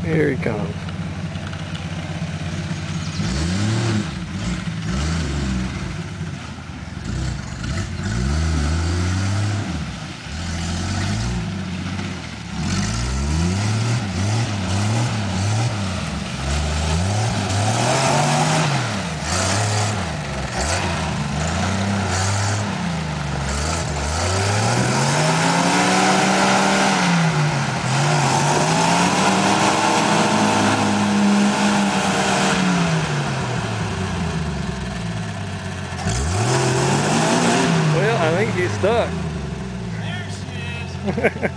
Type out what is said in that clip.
Here he comes. Well, I think he's stuck. There she is.